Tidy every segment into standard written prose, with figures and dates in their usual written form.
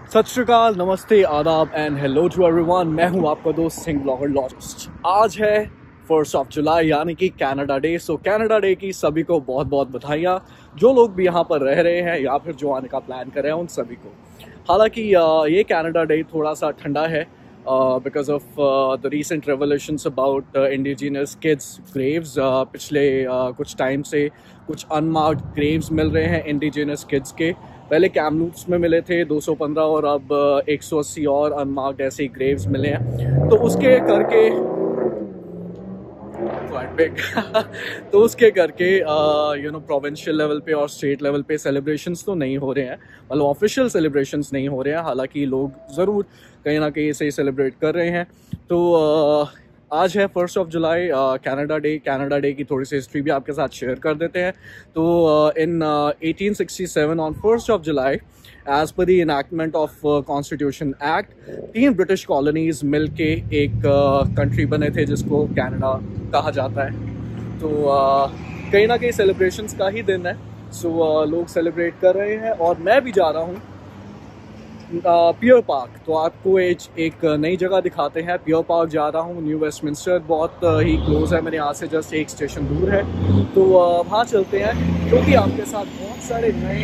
सत श्री अकाल, नमस्ते, आदाब एंड हेलो टू एवरीवन। मैं हूं आपका दोस्त सिंह ब्लॉगर लॉजिस्ट। आज है 1 जुलाई यानी कि Canada Day. So Canada Day की सभी को बहुत बहुत बधाइयाँ, जो लोग भी यहाँ पर रह रहे हैं या फिर जो आने का प्लान कर रहे हैं उन सभी को। हालांकि ये कनाडा डे थोड़ा सा ठंडा है because of the recent revolutions about indigenous kids graves. पिछले कुछ टाइम से कुछ अनमार्क्ड ग्रेव्स मिल रहे हैं इंडिजिनस किड्स के। पहले कैमलूप्स में मिले थे 215 और अब 180 और अनमार्क्ड ऐसे ग्रेव्स मिले हैं। तो उसके करके तो उसके करके प्रोविंशियल लेवल पे और स्टेट लेवल पे सेलिब्रेशंस तो नहीं हो रहे हैं, मतलब ऑफिशियल सेलिब्रेशंस नहीं हो रहे हैं। हालांकि लोग ज़रूर कहीं ना कहीं इसे सेलिब्रेट कर रहे हैं। तो आज है 1 जुलाई, कनाडा डे। कनाडा डे की थोड़ी सी हिस्ट्री भी आपके साथ शेयर कर देते हैं। तो in 1867 on 1 July, as per the enactment of Constitution Act, 3 British colonies मिल के एक कंट्री बने थे जिसको कनाडा कहा जाता है। तो कहीं ना कहीं सेलिब्रेशंस का ही दिन है। सो लोग सेलिब्रेट कर रहे हैं और मैं भी जा रहा हूँ पियर पार्क। तो आपको एक नई जगह दिखाते हैं। पियर पार्क जा रहा हूँ, न्यू वेस्टमिंस्टर बहुत ही क्लोज है मेरे यहाँ से, जस्ट एक स्टेशन दूर है। तो वहाँ चलते हैं क्योंकि आपके साथ बहुत सारे नए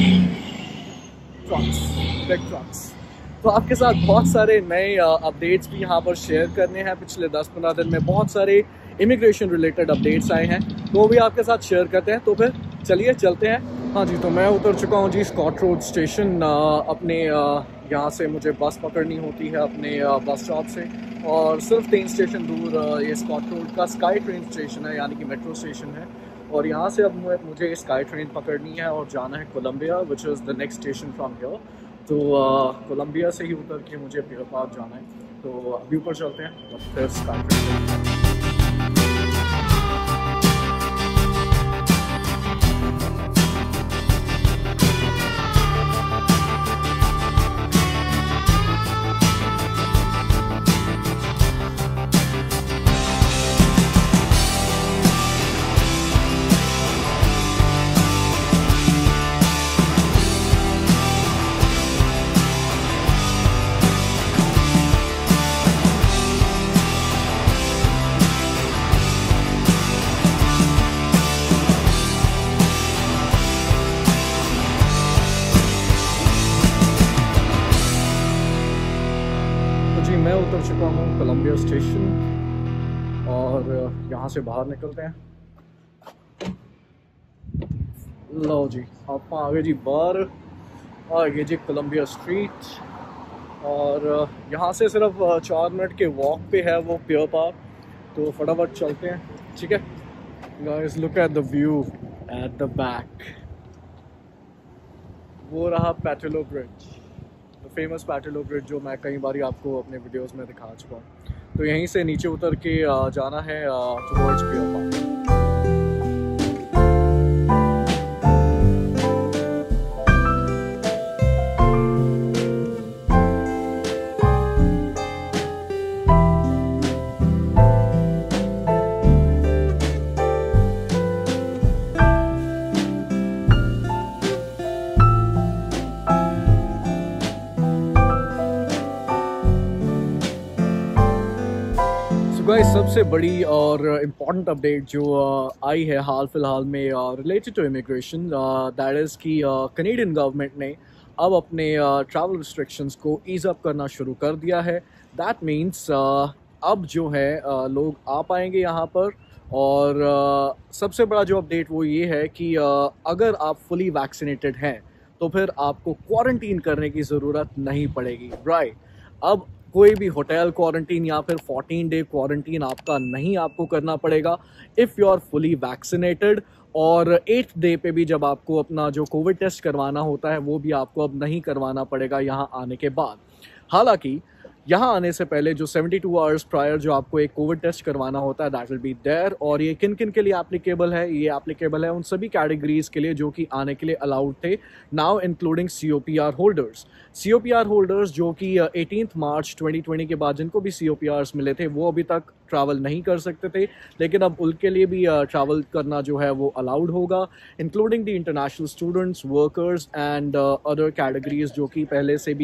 ट्रक्स तो आपके साथ बहुत सारे नए अपडेट्स भी यहाँ पर शेयर करने हैं। पिछले 10-15 दिन में बहुत सारे इमिग्रेशन रिलेटेड अपडेट्स आए हैं, तो भी आपके साथ शेयर करते हैं। तो फिर चलिए चलते हैं। हाँ जी, तो मैं उतर चुका हूँ जी स्कॉट रोड स्टेशन। अपने यहाँ से मुझे बस पकड़नी होती है अपने बस स्टॉप से, और सिर्फ 3 स्टेशन दूर ये स्कॉट रोड का स्काई ट्रेन स्टेशन है, यानी कि मेट्रो स्टेशन है। और यहाँ से अब मुझे स्काई ट्रेन पकड़नी है और जाना है Columbia, which is the next station from here. तो कोलंबिया से ही उतर के मुझे पियर पार्क जाना है। तो अभी ऊपर चलते हैं और फिर स्काई ट्रेन। मैं उतर चुका हूँ कोलंबिया स्टेशन और यहाँ से बाहर निकलते हैं। लो जी, आप आगे जी बाहर आगे जी कोलंबिया स्ट्रीट, और यहाँ से सिर्फ 4 मिनट के वॉक पे है वो पियर पार्क। तो फटाफट चलते हैं, ठीक है guys. Look at the view at the back. वो रहा Pattullo Bridge, famous Pattullo Bridge, जो मैं कई बार आपको अपने वीडियोस में दिखा चुका हूँ। तो यहीं से नीचे उतर के जाना है टुवर्ड्स पियर पार्क। गाइस, सबसे बड़ी और इम्पॉर्टेंट अपडेट जो आई है हाल फिलहाल में related to immigration, that is कि कनेडियन गवर्नमेंट ने अब अपने ट्रैवल रिस्ट्रिक्शंस को ईज़ अप करना शुरू कर दिया है। दैट मीन्स अब जो है लोग आ पाएंगे यहाँ पर। और सबसे बड़ा जो अपडेट वो ये है कि अगर आप फुली वैक्सीनेटेड हैं तो फिर आपको क्वारंटीन करने की ज़रूरत नहीं पड़ेगी। राइट, अब कोई भी होटल क्वारंटीन या फिर 14 डे क्वारंटीन आपको करना पड़ेगा if you are fully vaccinated. और 8th डे पे भी जब आपको अपना जो कोविड टेस्ट करवाना होता है वो भी आपको अब नहीं करवाना पड़ेगा यहाँ आने के बाद। हालांकि यहाँ आने से पहले जो 72 आवर्स प्रायर जो आपको एक कोविड टेस्ट करवाना होता है, दैट विल बी देयर। और ये किन किन के लिए एप्लीकेबल है? ये एप्लीकेबल है उन सभी कैटेगरीज के लिए जो कि आने के लिए अलाउड थे, now including COPR holders. COPR holders जो कि 18 मार्च 2020 के बाद जिनको भी COPRs मिले थे वो अभी तक ट्रैवल नहीं कर सकते थे, लेकिन अब उनके लिए भी ट्रैवल करना जो है वो अलाउड होगा, including the international students, workers and other categories जो कि पहले से भी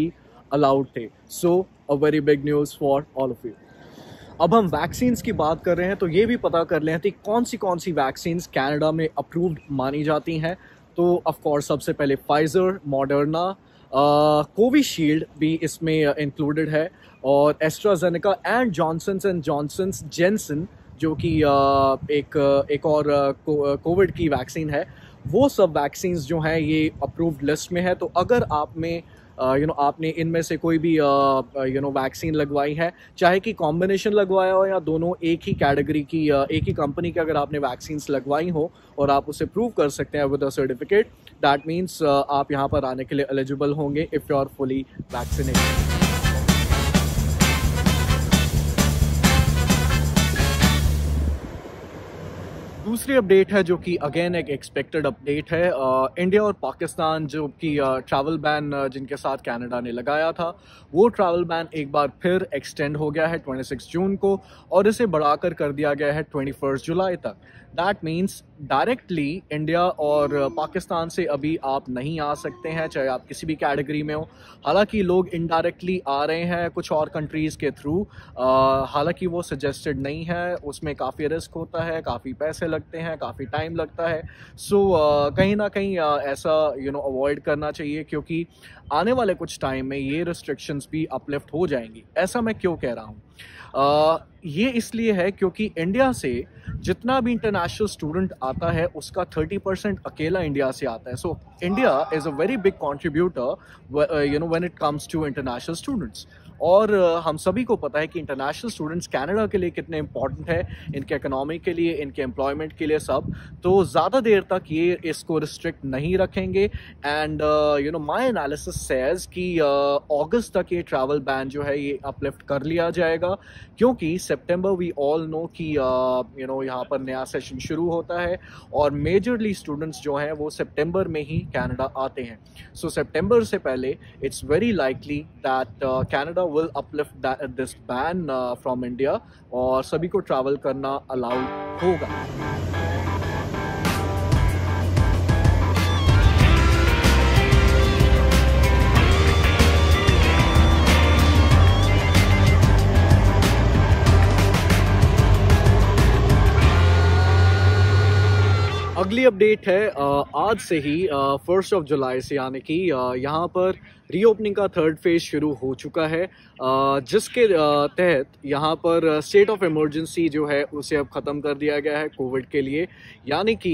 अलाउड थे। So a very big news for all of you. अब हम वैक्सीन्स की बात कर रहे हैं तो ये भी पता कर लें कि कौन सी वैक्सीन्स कनाडा में अप्रूव्ड मानी जाती हैं। तो ऑफ कोर्स सबसे पहले फाइज़र, मॉडर्ना, कोविशील्ड भी इसमें इंक्लूडेड है, और एस्ट्राजेनेका एंड जॉनसन्स जेनसन जो कि एक और कोविड की वैक्सीन है। वो सब वैक्सीन्स जो हैं ये अप्रूव्ड लिस्ट में है। तो अगर आप में आपने इनमें से कोई भी वैक्सीन लगवाई है, चाहे कि कॉम्बिनेशन लगवाया हो या दोनों एक ही कैटेगरी की एक ही कंपनी की, अगर आपने वैक्सीन्स लगवाई हो और आप उसे प्रूव कर सकते हैं with a certificate, that means आप यहाँ पर आने के लिए एलिजिबल होंगे if you are fully vaccinated. दूसरी अपडेट है जो कि अगेन एक एक्सपेक्टेड अपडेट है। इंडिया और पाकिस्तान जो कि ट्रैवल बैन जिनके साथ कनाडा ने लगाया था, वो ट्रैवल बैन एक बार फिर एक्सटेंड हो गया है 26 जून को, और इसे बढ़ाकर कर दिया गया है 21 जुलाई तक। दैट मीन्स डायरेक्टली इंडिया और पाकिस्तान से अभी आप नहीं आ सकते हैं, चाहे आप किसी भी कैटेगरी में हो। हालांकि लोग इनडायरेक्टली आ रहे हैं कुछ और कंट्रीज़ के थ्रू, हालांकि वो सजेस्टेड नहीं है, उसमें काफ़ी रिस्क होता है, काफ़ी पैसे लगते हैं, काफ़ी टाइम लगता है। सो कहीं ना कहीं ऐसा अवॉइड करना चाहिए, क्योंकि आने वाले कुछ टाइम में ये रिस्ट्रिक्शंस भी अपलिफ्ट हो जाएंगी। ऐसा मैं क्यों कह रहा हूँ? ये इसलिए है क्योंकि इंडिया से जितना भी इंटरनेशनल स्टूडेंट आता है उसका 30% अकेला इंडिया से आता है। So India is a very big contributor when it comes to international students. और हम सभी को पता है कि इंटरनेशनल स्टूडेंट्स कनाडा के लिए कितने इंपॉर्टेंट है, इनके इकोनॉमी के लिए, इनके एम्प्लॉयमेंट के लिए सब। तो ज़्यादा देर तक ये इसको रिस्ट्रिक्ट नहीं रखेंगे। एंड माय एनालिसिस सेज कि अगस्त तक ये ट्रैवल बैन जो है ये अपलिफ्ट कर लिया जाएगा, क्योंकि सितंबर वी ऑल नो कि यहाँ पर नया सेशन शुरू होता है, और मेजरली स्टूडेंट्स जो हैं वो सितंबर में ही कनाडा आते हैं। सो सितंबर से पहले it's very likely that Canada will uplift this ban from India, और सभी को ट्रैवल करना अलाउड होगा। अगली अपडेट है आज से ही 1 जुलाई से, यानी कि यहाँ पर रीओपनिंग का थर्ड फेज शुरू हो चुका है, जिसके तहत यहाँ पर स्टेट ऑफ इमरजेंसी जो है उसे अब ख़त्म कर दिया गया है कोविड के लिए। यानी कि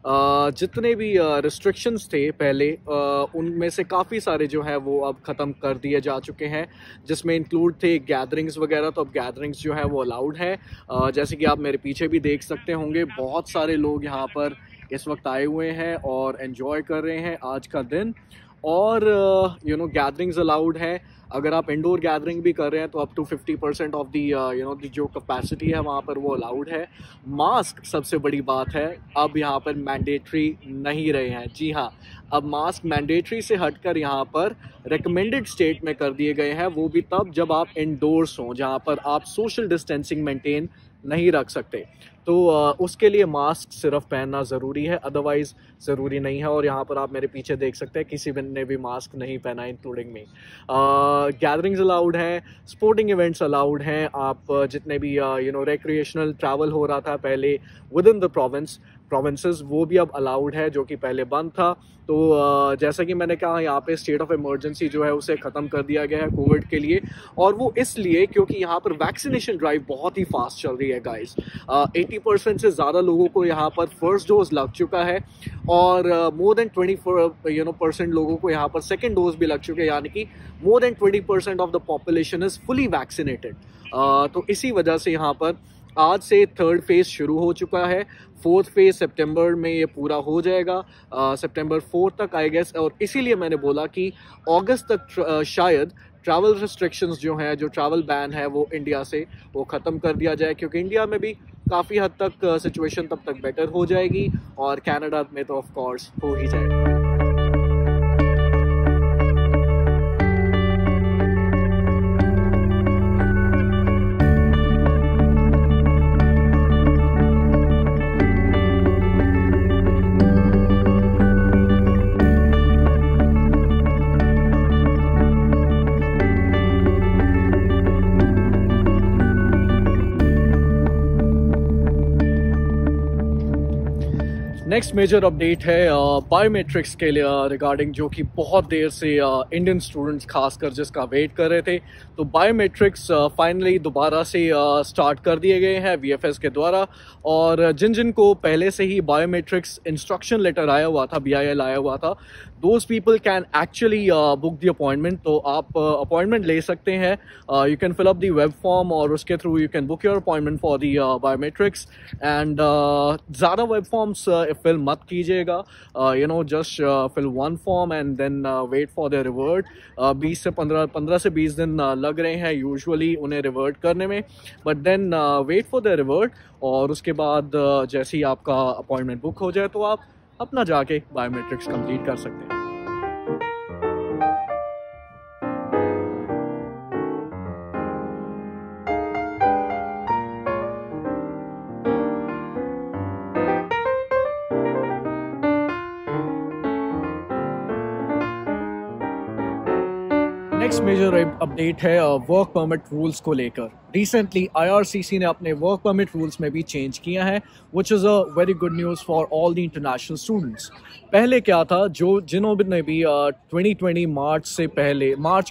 जितने भी रिस्ट्रिक्शंस थे पहले, उनमें से काफ़ी सारे जो है वो अब ख़त्म कर दिए जा चुके हैं, जिसमें इंक्लूड थे गैदरिंग्स वगैरह। तो अब गैदरिंग्स जो है वो अलाउड है। जैसे कि आप मेरे पीछे भी देख सकते होंगे, बहुत सारे लोग यहाँ पर इस वक्त आए हुए हैं और एंजॉय कर रहे हैं आज का दिन। और गैदरिंग्स अलाउड है। अगर आप इंडोर गैदरिंग भी कर रहे हैं तो अप टू 50% ऑफ दी जो कैपेसिटी है वहाँ पर वो अलाउड है। मास्क सबसे बड़ी बात है, अब यहाँ पर मैंडेटरी नहीं रहे हैं। जी हाँ, अब मास्क मैंडेटरी से हटकर यहाँ पर रिकमेंडेड स्टेट में कर दिए गए हैं, वो भी तब जब आप इंडोर्स हों, जहाँ पर आप सोशल डिस्टेंसिंग मेंटेन नहीं रख सकते। तो उसके लिए मास्क सिर्फ पहनना ज़रूरी है, अदरवाइज़ ज़रूरी नहीं है। और यहाँ पर आप मेरे पीछे देख सकते हैं किसी ने भी मास्क नहीं पहना, इंक्लूडिंग मी। गैदरिंग्स अलाउड हैं, स्पोर्टिंग इवेंट्स अलाउड हैं। आप जितने भी रिक्रिएशनल ट्रैवल हो रहा था पहले विद इन द प्रोविंसेस, वो भी अब अलाउड है, जो कि पहले बंद था। तो जैसा कि मैंने कहा, यहाँ पे स्टेट ऑफ इमरजेंसी जो है उसे ख़त्म कर दिया गया है कोविड के लिए, और वो इसलिए क्योंकि यहाँ पर वैक्सीनेशन ड्राइव बहुत ही फास्ट चल रही है गाइस। 80% से ज़्यादा लोगों को यहाँ पर फर्स्ट डोज लग चुका है, और मोर देन 24% लोगों को यहाँ पर सेकेंड डोज भी लग चुके हैं, यानी कि more than 20% of the population is fully vaccinated. तो इसी वजह से यहाँ पर आज से थर्ड फेज शुरू हो चुका है। फोर्थ फेज सितंबर में ये पूरा हो जाएगा, सितंबर 4 तक आई गेस। और इसीलिए मैंने बोला कि अगस्त तक शायद ट्रैवल रिस्ट्रिक्शंस जो हैं, जो ट्रैवल बैन है वो इंडिया से वो ख़त्म कर दिया जाए, क्योंकि इंडिया में भी काफ़ी हद तक सिचुएशन तब तक बेटर हो जाएगी, और कनाडा में तो ऑफ कोर्स हो ही जाएगा। नेक्स्ट मेजर अपडेट है बायोमेट्रिक्स के लिए रिगार्डिंग, जो कि बहुत देर से इंडियन स्टूडेंट्स खासकर जिसका वेट कर रहे थे। तो बायोमेट्रिक्स फाइनली दोबारा से स्टार्ट कर दिए गए हैं VFS के द्वारा। और जिन जिन को पहले से ही बायोमेट्रिक्स इंस्ट्रक्शन लेटर आया हुआ था, BIL आया हुआ था, those people can actually book the appointment. तो आप अपॉइंटमेंट ले सकते हैं। You can fill up the web form और उसके through you can book your appointment for the biometrics. And ज़्यादा वेब फॉर्म्स फिल मत कीजिएगा, just fill one form and then wait for the revert. 15 से 20 दिन लग रहे हैं यूजुअली उन्हें रिवर्ट करने में, but then wait for the revert. और उसके बाद जैसे ही आपका अपॉइंटमेंट बुक हो जाए तो आप अपना जाके बायोमेट्रिक्स कंप्लीट कर सकते हैं। नेक्स्ट मेजर अपडेट है वर्क परमिट रूल्स को लेकर। रिसेंटली IRCC ने अपने वर्क परमिट रूल्स में भी चेंज किया है, which is a very good news for all the international students. पहले क्या था, जिन्होंने भी 2020 मार्च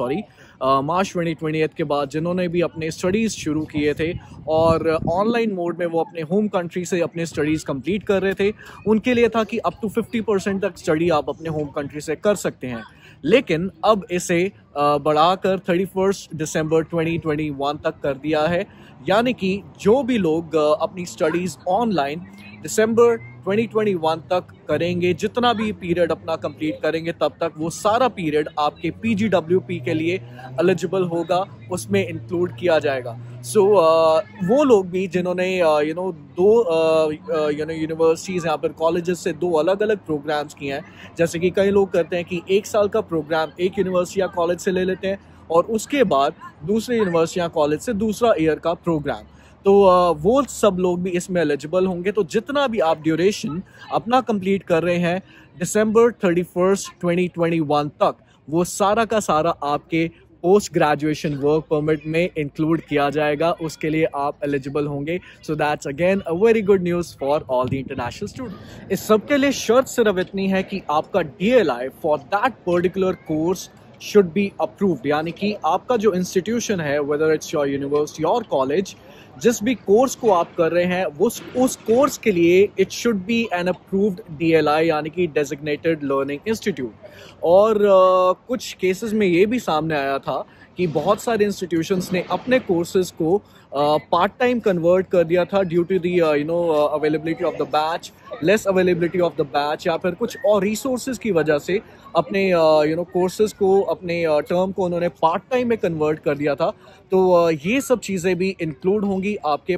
2020 के बाद जिन्होंने भी अपने स्टडीज़ शुरू किए थे और ऑनलाइन मोड में वो अपने होम कंट्री से अपने स्टडीज़ कंप्लीट कर रहे थे, उनके लिए था कि अप टू 50% तक स्टडी आप अपने होम कंट्री से कर सकते हैं। लेकिन अब इसे बढ़ाकर 31 दिसंबर 2021 तक कर दिया है। यानी कि जो भी लोग अपनी स्टडीज़ ऑनलाइन दिसंबर 2021 तक करेंगे, जितना भी पीरियड अपना कंप्लीट करेंगे, तब तक वो सारा पीरियड आपके PGWP के लिए एलिजिबल होगा, उसमें इंक्लूड किया जाएगा। सो वो लोग भी जिन्होंने दो यूनिवर्सिटीज़ यहाँ पर कॉलेजेस से दो अलग अलग प्रोग्राम्स किए हैं, जैसे कि कई लोग करते हैं कि 1 साल का प्रोग्राम एक यूनिवर्सिटी या कॉलेज से ले लेते हैं और उसके बाद दूसरे यूनिवर्सिटी या कॉलेज से दूसरा ईयर का प्रोग्राम, तो वो सब लोग भी इसमें एलिजिबल होंगे। तो जितना भी आप ड्यूरेशन अपना कंप्लीट कर रहे हैं दिसंबर 31 2021 तक, वो सारा का सारा आपके पोस्ट ग्रेजुएशन वर्क परमिट में इंक्लूड किया जाएगा, उसके लिए आप एलिजिबल होंगे। So that's again a very good news for all the international student. इस सब के लिए शर्त सिर्फ इतनी है कि आपका DLI for that particular course should be approved, यानी कि आपका जो इंस्टीट्यूशन है, वेदर इट्स योर यूनिवर्सिटी और कॉलेज, जिस भी कोर्स को आप कर रहे हैं उस कोर्स के लिए it should be an approved DLI, यानी कि डेजिग्नेटेड लर्निंग इंस्टीट्यूट। और कुछ केसेस में ये भी सामने आया था कि बहुत सारे इंस्टीट्यूशंस ने अपने कोर्सेज को पार्ट टाइम कन्वर्ट कर दिया था due to the availability of the batch, less availability of the batch, या फिर कुछ और रिसोर्सेज की वजह से अपने कोर्सेज को, अपने टर्म को उन्होंने पार्ट टाइम में कन्वर्ट कर दिया था। तो ये सब चीज़ें भी इंक्लूड होंगी आपके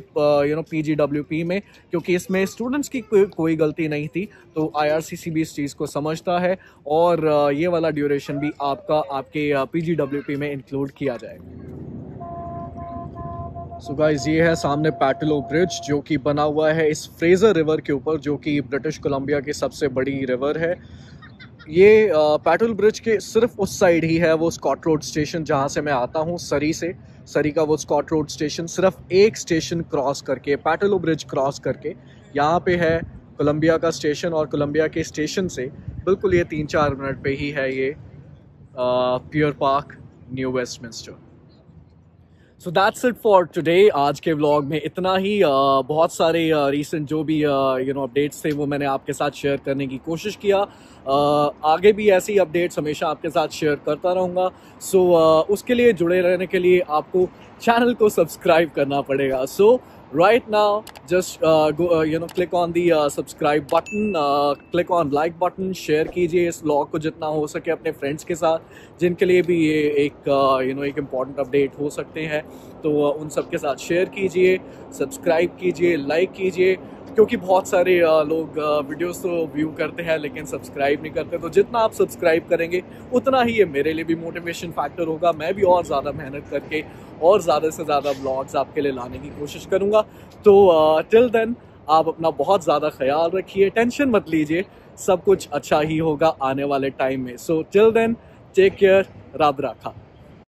PGWP में, क्योंकि इसमें स्टूडेंट्स की कोई गलती नहीं थी। तो IRCC भी इस चीज़ को समझता है और ये वाला ड्यूरेशन भी आपके PGWP में इंक्लूड किया जाएगा। सो गाइस, ये है सामने पैटलो ब्रिज, जो कि बना हुआ है इस फ्रेजर रिवर के ऊपर, जो कि ब्रिटिश कोलंबिया की सबसे बड़ी रिवर है। ये पैटल ब्रिज के सिर्फ उस साइड ही है वो स्कॉट रोड स्टेशन, जहाँ से मैं आता हूँ, सरी का वो स्कॉट रोड स्टेशन। सिर्फ एक स्टेशन क्रॉस करके, पैटलो ब्रिज क्रॉस करके यहाँ पे है कोलंबिया का स्टेशन, और कोलंबिया के स्टेशन से बिल्कुल ये 3-4 मिनट पे ही है ये Pier Park, New Westminster. So that's it for today. आज के व्लॉग में इतना ही। बहुत सारे रीसेंट जो भी अपडेट्स थे वो मैंने आपके साथ शेयर करने की कोशिश किया। आगे भी ऐसी अपडेट्स हमेशा आपके साथ शेयर करता रहूँगा। सो उसके लिए, जुड़े रहने के लिए आपको चैनल को सब्सक्राइब करना पड़ेगा। So right now just click on the subscribe button, click on like button, share कीजिए इस व्लॉग को जितना हो सके अपने फ्रेंड्स के साथ, जिनके लिए भी ये एक इम्पॉर्टेंट अपडेट हो सकते हैं। तो उन सब के साथ शेयर कीजिए, सब्सक्राइब कीजिए, लाइक कीजिए, क्योंकि बहुत सारे लोग वीडियोस तो व्यू करते हैं लेकिन सब्सक्राइब नहीं करते। तो जितना आप सब्सक्राइब करेंगे उतना ही ये मेरे लिए भी मोटिवेशन फैक्टर होगा। मैं भी और ज़्यादा मेहनत करके और ज़्यादा से ज़्यादा व्लॉग्स आपके लिए लाने की कोशिश करूँगा। तो टिल देन आप अपना बहुत ज़्यादा ख्याल रखिए, टेंशन मत लीजिए, सब कुछ अच्छा ही होगा आने वाले टाइम में। So till then take care, रब रखा।